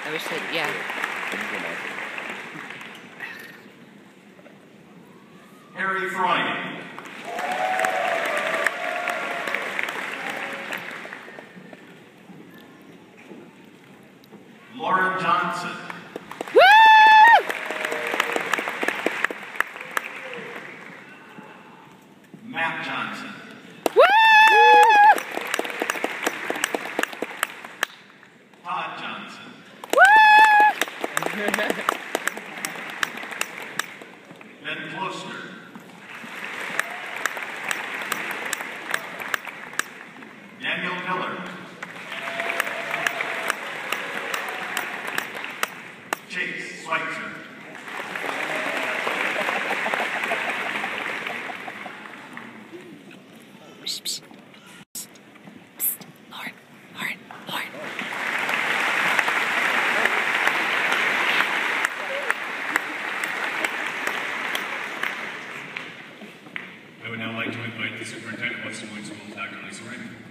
I wish that, yeah. Harry Freund. Lauren Johnson. Woo! Matt Johnson. Woo! Todd Johnson. Woo! Ben Closter. Daniel Miller. Chase Schweitzer. Psst, psst. Psst. Lauren. I would now like to invite the superintendent of Western Wayne School, Dr. Lisa Ring.